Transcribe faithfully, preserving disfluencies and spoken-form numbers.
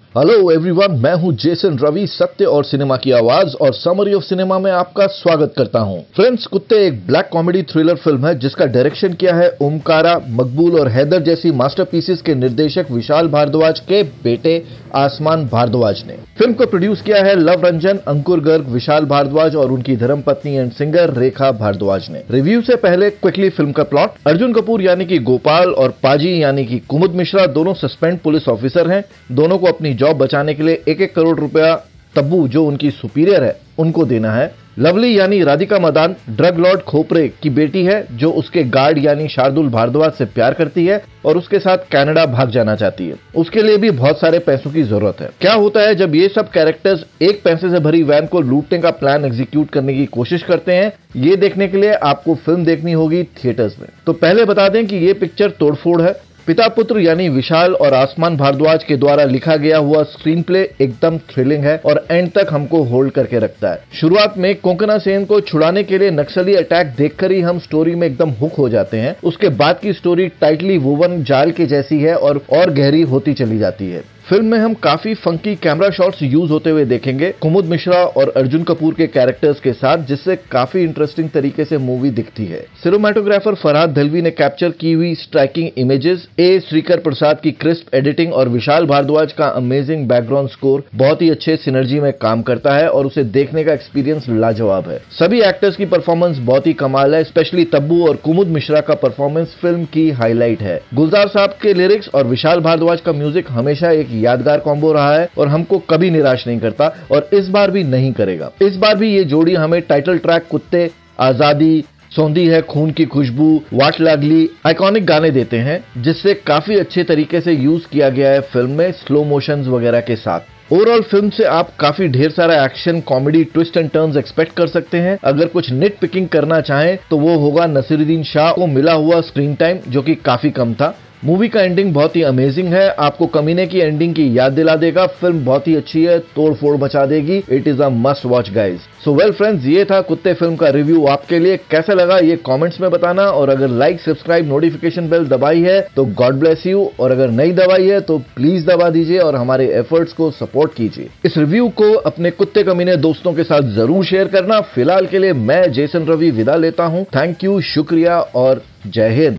Hello everyone, मैं हूं Jason Ravi, सत्य और सिनेमा की आवाज और समरी ऑफ सिनेमा में आपका स्वागत करता हूं। फ्रेंड्स, कुत्ते एक ब्लैक कॉमेडी थ्रिलर फिल्म है जिसका डायरेक्शन किया है ओमकारा, मकबूल और हैदर जैसी मास्टरपीसेस के निर्देशक विशाल भारद्वाज के बेटे आसमान भारद्वाज ने। फिल्म को प्रोड्यूस किया है लव रंजन, अंकुर गर्ग, विशाल भारद्वाज और उनकी धर्मपत्नी एंड सिंगर रेखा भारद्वाज ने। रिव्यू से पहले क्विकली फिल्म का प्लॉट। अर्जुन कपूर यानी कि गोपाल और पाजी यानी कि कुमुद मिश्रा दोनों सस्पेंड पुलिस ऑफिसर हैं। दोनों को अपनी जॉब बचाने के लिए एक एक करोड़ रुपया तब्बू, जो उनकी सुपीरियर है, उनको देना है। लवली यानी राधिका मदान ड्रग लॉर्ड खोपरे की बेटी है जो उसके गार्ड यानी शार्दुल भारद्वाज से प्यार करती है और उसके साथ कनाडा भाग जाना चाहती है। उसके लिए भी बहुत सारे पैसों की जरूरत है। क्या होता है जब ये सब कैरेक्टर्स एक पैसे से भरी वैन को लूटने का प्लान एग्जीक्यूट करने की कोशिश करते हैं, ये देखने के लिए आपको फिल्म देखनी होगी थिएटर्स में। तो पहले बता दें कि ये पिक्चर तोड़फोड़ है। पिता पुत्र यानी विशाल और आसमान भारद्वाज के द्वारा लिखा गया हुआ स्क्रीन प्ले एकदम थ्रिलिंग है और एंड तक हमको होल्ड करके रखता है। शुरुआत में कोंकणा सेन को छुड़ाने के लिए नक्सली अटैक देखकर ही हम स्टोरी में एकदम हुक हो जाते हैं। उसके बाद की स्टोरी टाइटली वुवन जाल के जैसी है और और गहरी होती चली जाती है। फिल्म में हम काफी फंकी कैमरा शॉट्स यूज होते हुए देखेंगे कुमुद मिश्रा और अर्जुन कपूर के कैरेक्टर्स के साथ, जिससे काफी इंटरेस्टिंग तरीके से मूवी दिखती है। सिनेमाटोग्राफर फरहाद दलवी ने कैप्चर की हुई striking images, A Sreekar Prasad की क्रिस्प एडिटिंग और विशाल भारद्वाज का अमेजिंग बैकग्राउंड स्कोर बहुत ही अच्छे सिनर्जी में काम करता है और उसे देखने का एक्सपीरियंस लाजवाब है। सभी एक्टर्स की परफॉर्मेंस बहुत ही कमाल है। स्पेशली तब्बू और कुमुद मिश्रा का परफॉर्मेंस फिल्म की हाईलाइट है। गुलजार साहब के लिरिक्स और विशाल भारद्वाज का म्यूजिक हमेशा एक यादगार कॉम्बो रहा है और हमको कभी निराश नहीं करता और इस बार भी नहीं करेगा। इस बार भी ये जोड़ी हमें टाइटल ट्रैक कुत्ते, आजादी, सौंधी है खून की खुशबू, वाट लागली आइकॉनिक गाने देते हैं, जिससे काफी अच्छे तरीके से यूज किया गया है फिल्म में स्लो मोशंस वगैरह के साथ। ओवरऑल फिल्म से आप काफी ढेर सारा action, comedy, twist and turns expect कर सकते हैं। अगर कुछ निट पिकिंग करना चाहें तो वो होगा नसीरुद्दीन शाह को मिला हुआ स्क्रीन टाइम, जो कि काफी कम था। मूवी का एंडिंग बहुत ही अमेजिंग है, आपको कमीने की एंडिंग की याद दिला देगा। फिल्म बहुत ही अच्छी है, तोड़ फोड़ मचा देगी। It is a must watch guys. So well friends, ये था कुत्ते फिल्म का रिव्यू। आपके लिए कैसा लगा ये कमेंट्स में बताना, और अगर लाइक, सब्सक्राइब, नोटिफिकेशन बेल दबाई है तो गॉड ब्लेस यू, और अगर नहीं दबाई है तो प्लीज दबा दीजिए और हमारे एफर्ट्स को सपोर्ट कीजिए। इस रिव्यू को अपने कुत्ते कमीने दोस्तों के साथ जरूर शेयर करना। फिलहाल के लिए मैं जेसन रवि विदा लेता हूं। थैंक यू, शुक्रिया और जय हिंद।